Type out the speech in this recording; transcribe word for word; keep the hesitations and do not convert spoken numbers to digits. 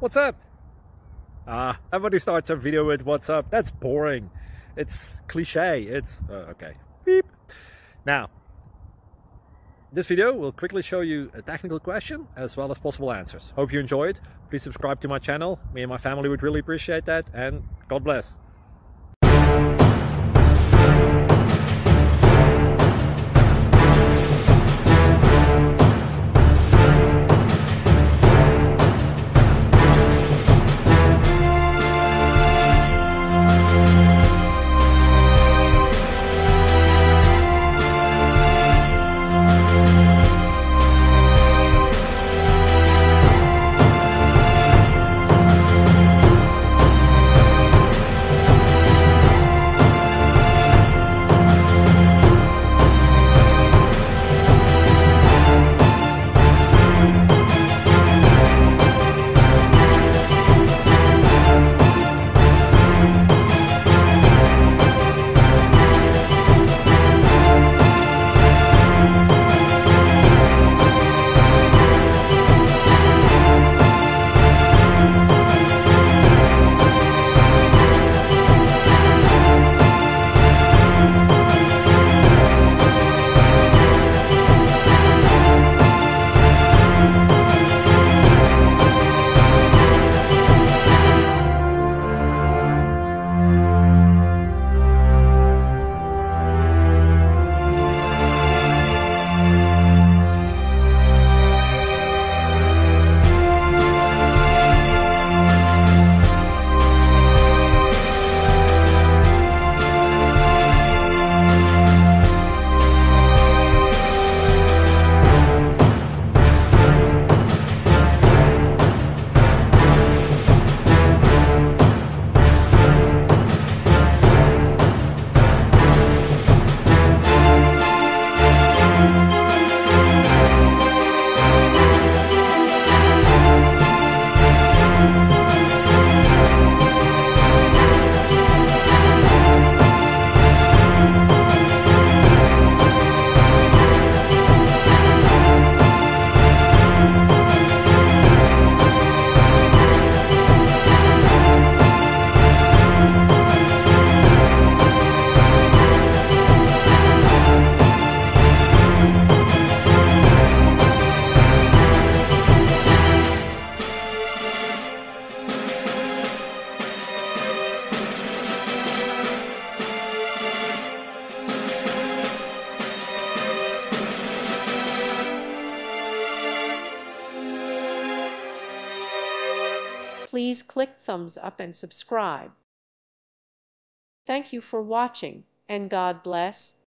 what's up? Ah, everybody starts a video with what's up. That's boring. It's cliche. It's, uh, okay. Beep. Now, this video will quickly show you a technical question as well as possible answers. Hope you enjoyed. Please subscribe to my channel. Me and my family would really appreciate that. And God bless. Please click thumbs up and subscribe. Thank you for watching, and God bless.